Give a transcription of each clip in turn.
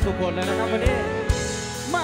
ทุกคนเลยนะครับวันนี้มา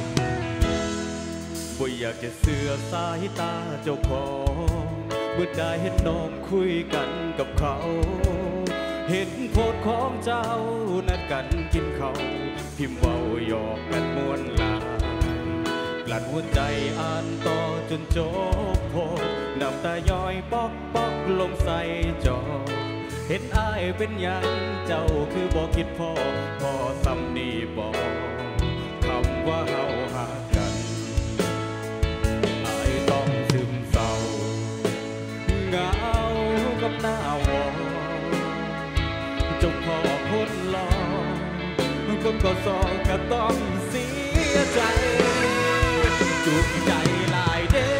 บ่อยากจะเสือสายตาเจ้าของเมื่อได้เห็นน้องคุยกันกับเขาเห็นโพสของเจ้านัดกันกินเขาพิมพ์เว้าหยอกกันมวนลากลั่นหัวใจอ่านต่อจนจบโพสน้ำตาย้อยปอกปอกลงใส่จอเห็นอายเป็นยังเจ้าคือบอกคิดพ่อสำนีบอกคำว่าเฮาหากันอายต้องซึมเศร้าเหงากับหน้าวอเจ้าพ่อคนหล่อคนก็สอก็ต้องเสียใจจุกใจหลายเด้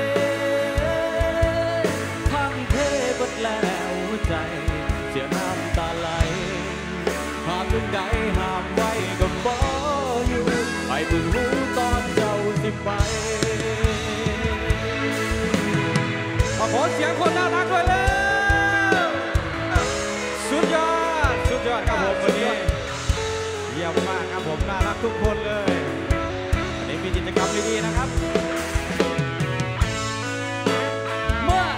พังเทบดแล้วใจเสียน้ำตาไหลหากถึงใดห้ามไว้ก็บ่อยู่ไอ้เพิ่งรู้ตอนเจ้าสิไปขอเสียงคนน่ารักด้วยเลยสุดยอดครับผมวันนี้เยี่ยมมากครับผมน่ารักทุกคนเลยวันนี้มีกิจกรรมดีๆนะครับเมื่อ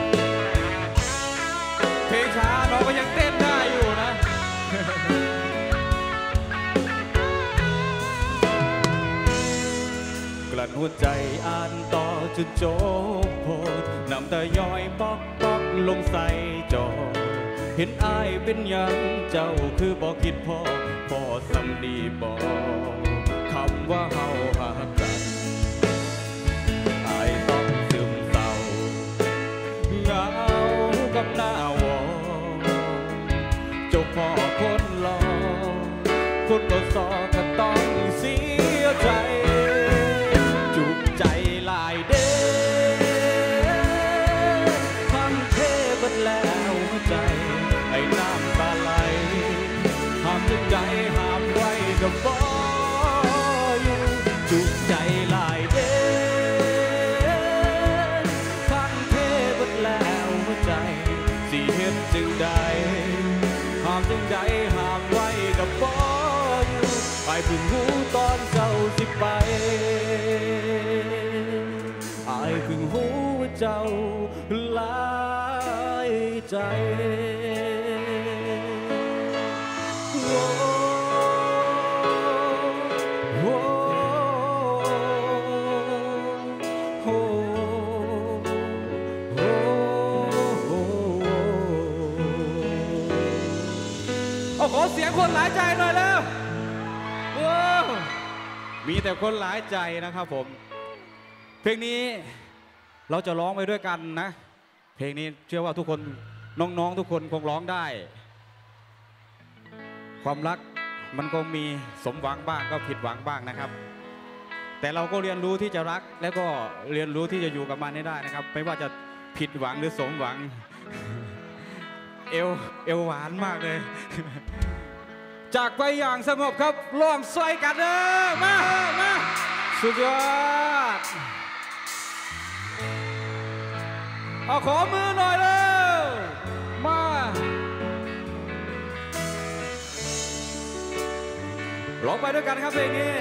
เพลงช้าเราก็ยังเต้นได้อยู่นะกลั่นหัวใจอ่านต่อจนจบโพสน้ำตาย้อยปอกปอกลงใส่จอเห็นอายเป็นยังเจ้าคือบอกคิดพ่อสำนีบอกคำว่าเฮาหากันอายต้องซึมเศร้าเหงากับหน้าวอเจ้าพ่อคนหล่อคนก็สอก็ต้องเสียใจจุกใจหลายเด้พังเทบดแล้วใจไอ้น้ำตาไหลห้ามถึงใจห้ามไว้ก็บ่อยู่จุกใจหลายเด้พังเทบดแล้วใจสิเฮ็ดจึงใดห้ามถึงใจห้ามไว้ก็บ่อยู่ไปเพิ่งรู้ตอนเจ้าสิไปอายเพิ่งรู้ว่าเจ้าหลายใจขอเสียงคนหลายใจหน่อยแล้วมีแต่คนหลายใจนะครับผมเพลงนี้เราจะร้องไปด้วยกันนะเพลงนี้เชื่อว่าทุกคนน้องๆทุกคนคงร้องได้ความรักมันก็มีสมหวังบ้างก็ผิดหวังบ้างนะครับแต่เราก็เรียนรู้ที่จะรักแล้วก็เรียนรู้ที่จะอยู่กับมันให้ได้นะครับไม่ว่าจะผิดหวังหรือสมหวังเอวหวานมากเลยจากไปอย่างสงบครับร้องซอยกันเด้อมาสุดยอดเอาขอมือหน่อยเลยมาร้องไปด้วยกันครับเพลงนี้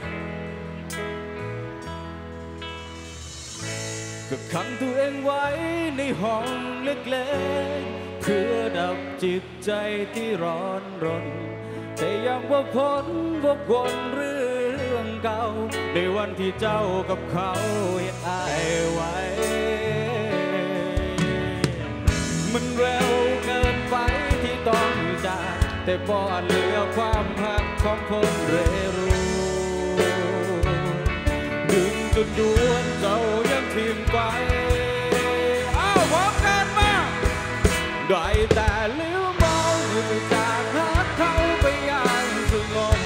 ก็ขังตัวเองไว้ในห้องเล็กๆเพื่อดับจิตใจที่ร้อนรนแต่ยังว่าพ้นว่าวนเรื่องเก่าในวันที่เจ้ากับเขาเห็นอายไว้มันเร็วเกินไปที่ต้องจากแต่บ่เหลือความหักของคนเร่รู้ดึงจนดวนเจ้ายังทิ้งไปเอาพร้อมกันมาได้แต่เลี้ยวมองจากหักเขาไปอย่างสงบ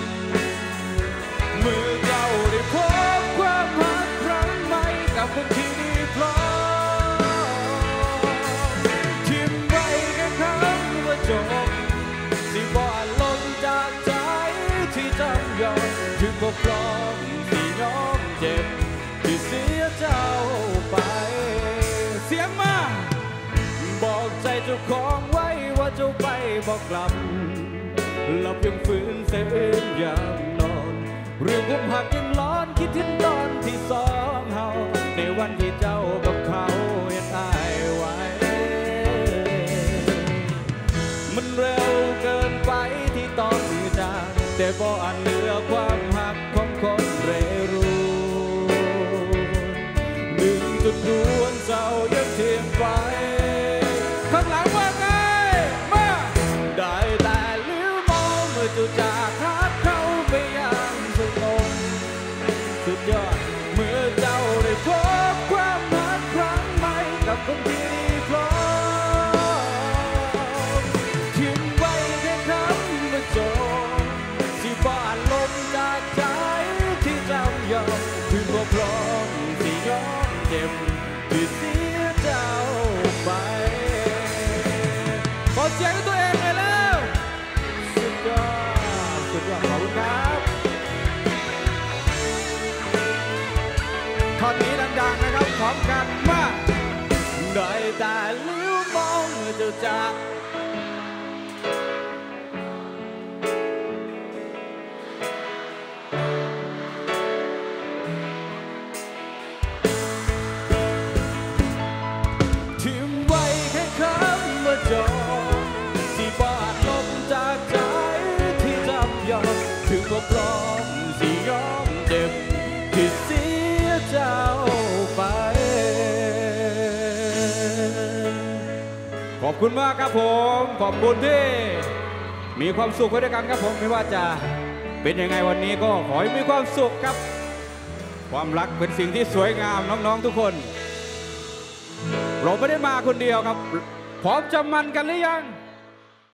เมื่อเจ้าได้พบความหักครั้งใหม่กับคนที่ดีพร้อมทิ้งไว้แค่คำว่าจบสิบ่ลงจากใจที่จำยอมถึงบ่พร้อมที่ยอมเจ็บที่เสียเจ้าไปเสียงมาบอกใจเจ้าของไว้ว่าเจ้าไปบอกกลับเราเพียงฝืนเส้นยามนอนเรื่องผมหักยังร้อนคิดถึงตอนที่สองเฮาในวันที่เจ้ากับเขาเห็นอายไว้มันเร็วเกินไปที่ต้องจากแต่บ่อาจเหลือความหักของคนเร่ร่อนดึงจนดวนเศร้ายังเทียมไปข้างหลังว่าไงมาได้แต่ลิ้วมองเมื่อเจ้าจากหักเขาไปอย่างสงบสุดยอดเมื่อเจ้าได้พบความรักครั้งใหม่กับคนที่พร้อมทิ้งไว้แค่คำว่าจบที่บ้านลมจากใจที่จำยอมถึงว่าพร้อมที่ยอมเจ็บที่เสียเจ้าไปขอเสียงตัวเองเลยแล้วสุดยอดสุดยอดขอบคุณครับท่อนนี้ดังๆนะครับพร้อมกันมาได้แต่ลิ้วมองเมื่อเจ้าจากทิ้งไว้แค่คำว่าจบที่บาดลมจากใจที่จำยอมถึงว่าพร้อมที่ยอมเจ็บที่เสียเจ้าไปขอบคุณมากครับผมขอบคุณที่มีความสุขไปด้วยกันครับผมไม่ว่าจะเป็นยังไงวันนี้ก็ขอให้มีความสุขครับความรักเป็นสิ่งที่สวยงามน้องๆทุกคนเราไม่ได้มาคนเดียวครับพร้อมจะมันกันหรือยัง